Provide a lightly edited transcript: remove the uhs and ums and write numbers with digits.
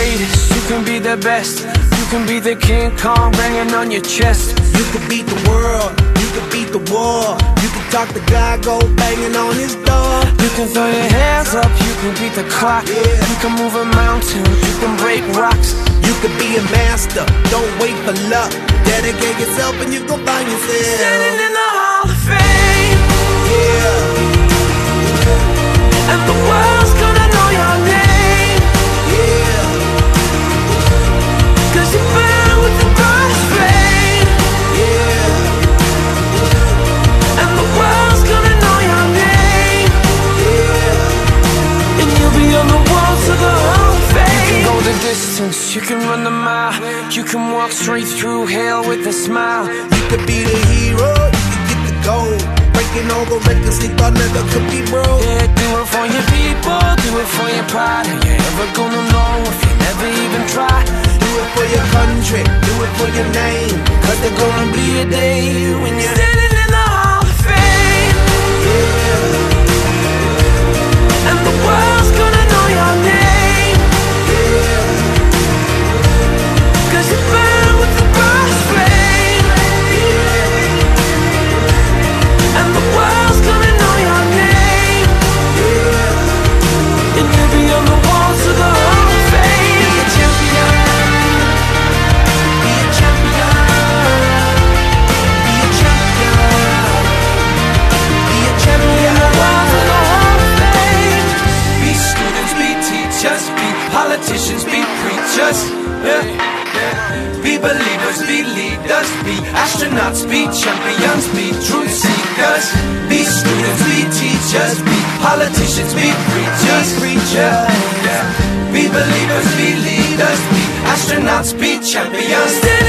greatest, you can be the best. You can be the King Kong banging on your chest. You can beat the world, you can beat the war. You can talk to God, go banging on his door. You can throw your hands up, you can beat the clock. You can move a mountain, you can break rocks. You can be a master, don't wait for luck. Dedicate yourself and you gon' find yourself standing in the Hall of Fame. Yeah. And the world's gonna know your name. Yeah. 'Cause you burn with the brightest flame. Yeah. And the world's gonna know your name. Yeah. And you'll be on the walls of the Hall of Fame. You can go the distance, you can run the mile. You can walk straight through hell with a smile. You could be the hero, you can get the gold. Breaking all the records they thought never could be broke. Yeah, do it for your people, do it for your pride. Are you ever gonna know if you never even try? Do it for your country, do it for your name. 'Cause there's gonna be a day when you're standing in the Hall of Fame. Yeah. And the world's gonna know your name. Yeah. 'Cause you burn with the brightest flame. Yeah. And the world's gonna know your name. Yeah. And you'll be on the walls of the Hall of Fame. Be a champion. Be a champion. Be a champion. Be a champion. Walls of the Hall of Fame. Be students, be teachers, be politicians, be preachers. Yeah. Be believers, be leaders, be astronauts, be champions, be truth seekers. Be students, be teachers, be politicians, be preachers. Yeah. Be believers, be leaders, be astronauts, be champions.